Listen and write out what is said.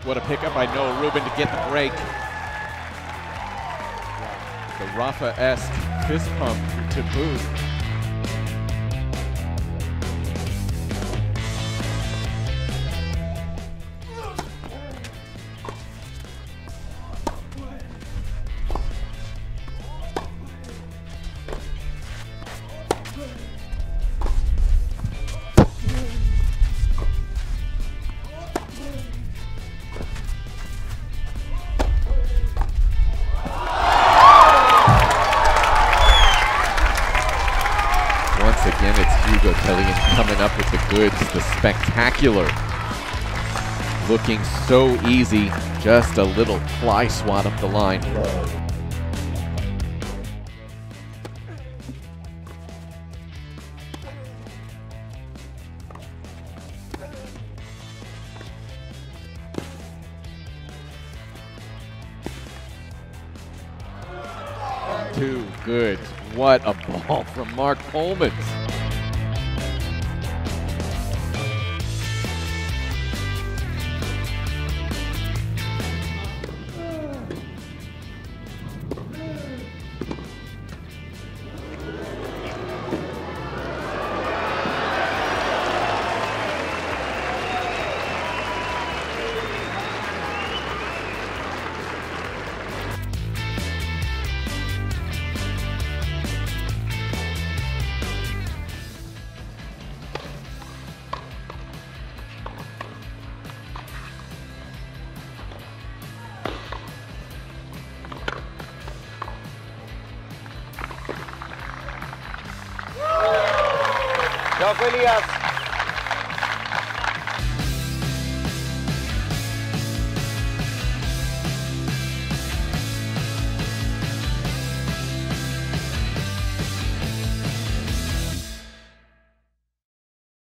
What a pickup by Noah Rubin to get the break. The Rafa-esque fist pump to boot. Once again, it's Hugo Tellien coming up with the goods, the spectacular. Looking so easy, just a little fly swat up the line. Too good. What a ball from Mark Polmans. Ciao Elias.